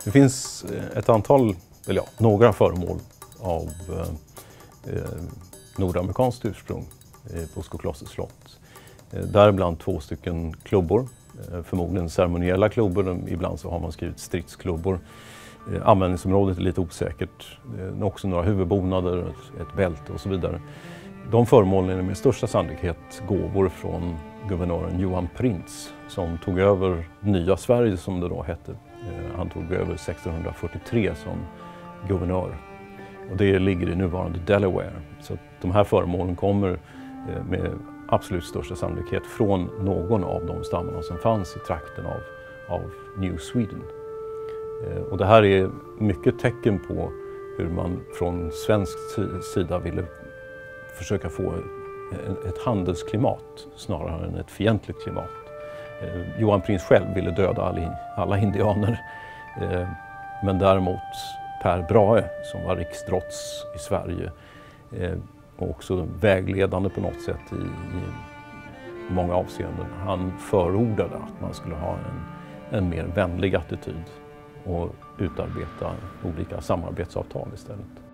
Det finns ett antal, eller ja, några föremål av nordamerikanskt ursprung på Skoklosters slott. Däribland 2 stycken klubbor, förmodligen ceremoniella klubbor, ibland så har man skrivit stridsklubbor. Användningsområdet är lite osäkert, också några huvudbonader, ett bälte och så vidare. De föremålen är med största sannolikhet gåvor från guvernören Johan Printz som tog över nya Sverige som det då hette. Han tog över 1643 som guvernör och det ligger i nuvarande Delaware. Så de här föremålen kommer med absolut största sannolikhet från någon av de stammarna som fanns i trakten av New Sweden. Och det här är mycket tecken på hur man från svensk sida ville försöka få ett handelsklimat snarare än ett fientligt klimat. Johan Printz själv ville döda alla indianer, men däremot Per Brahe som var riksdrotts i Sverige och också vägledande på något sätt i många avseenden. Han förordade att man skulle ha en mer vänlig attityd och utarbeta olika samarbetsavtal istället.